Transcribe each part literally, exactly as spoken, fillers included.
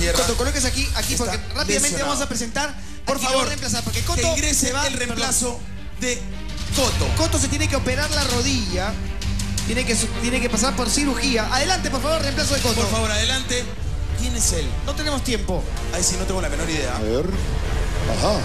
tierra. Coto, coloques aquí, aquí Está porque rápidamente lesionado. vamos a presentar. Por a quien favor, lo va a reemplazar, porque Coto que ingrese se va, el reemplazo de Coto. Coto se tiene que operar la rodilla. Tiene que, tiene que pasar por cirugía. Adelante, por favor, reemplazo de Coto. Por favor, adelante. ¿Quién es él? No tenemos tiempo. Ahí sí no tengo la menor idea. A ver. Ajá.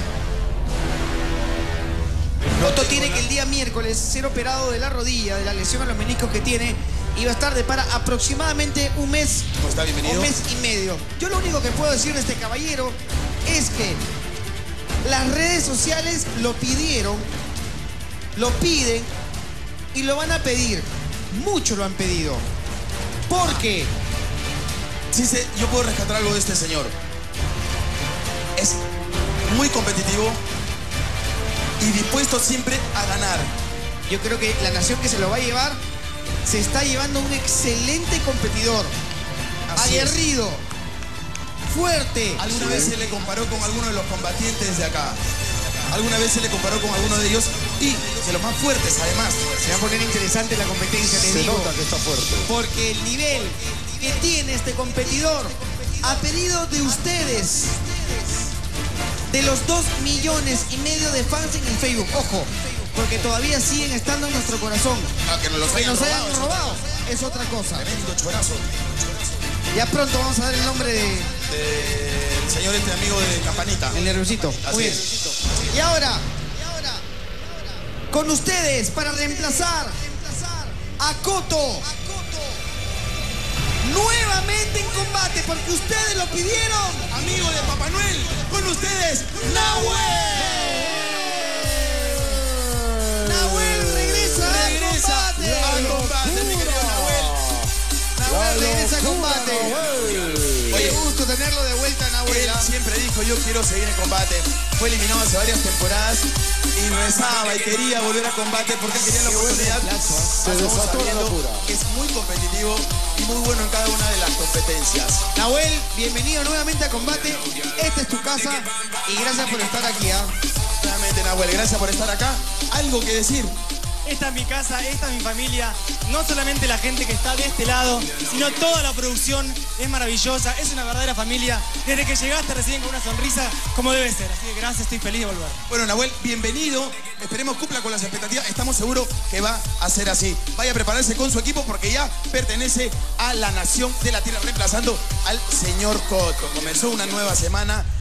Coto tiene que el día miércoles ser operado de la rodilla, de la lesión a los meniscos que tiene, y va a estar de para aproximadamente un mes. ¿Cómo está? Bienvenido. Un mes y medio. Yo lo único que puedo decir de este caballero es que las redes sociales lo pidieron, lo piden y lo van a pedir. Muchos lo han pedido. ¿Por qué? Sí, sí, yo puedo rescatar algo de este señor. Es muy competitivo y dispuesto siempre a ganar. Yo creo que la nación que se lo va a llevar se está llevando un excelente competidor. Así aguerrido, fuerte. Alguna vez se le comparó con alguno de los combatientes de acá. Alguna vez se le comparó con alguno de ellos y de los más fuertes, además. Se va a poner interesante la competencia, te Se digo. nota que está fuerte. Porque el nivel que tiene este competidor, a pedido de ustedes, de los dos millones y medio de fans en el Facebook, ojo, porque todavía siguen estando en nuestro corazón. Ah, que nos los Que hayan nos hayan robado, es robado es otra cosa. Tremendo chorazo. Ya pronto vamos a dar el nombre de... Del señor este amigo de Campanita. El nerviosito. Así Muy bien. es. Y ahora, con ustedes, para reemplazar a Coto, nuevamente en combate, porque ustedes lo pidieron. Amigo de Papá Noel, con ustedes, Nahuel. Nahuel regresa, Regresa a combate. al combate, mi querido Nahuel. Nahuel regresa a combate. Oye, Qué gusto tenerlo de vuelta, Nahuel. él siempre dijo, yo quiero seguir en combate. Fue eliminado hace varias temporadas y rezaba y quería volver a combate porque él quería la oportunidad. Se Estamos desató la sabiendo locura. que es muy competitivo y muy bueno en cada una de las competencias. Nahuel, bienvenido nuevamente a combate. Esta es tu casa y gracias por estar aquí, ¿ah? Realmente, Nahuel, gracias por estar acá. ¿Algo que decir? Esta es mi casa, esta es mi familia. No solamente la gente que está de este lado, sino toda la producción es maravillosa. Es una verdadera familia. Desde que llegaste recién con una sonrisa, como debe ser. Así que gracias, estoy feliz de volver. Bueno, Nahuel, bienvenido. Esperemos cumpla con las expectativas. Estamos seguros que va a ser así. Vaya a prepararse con su equipo porque ya pertenece a la nación de la tierra, reemplazando al señor Coto. Comenzó una nueva semana.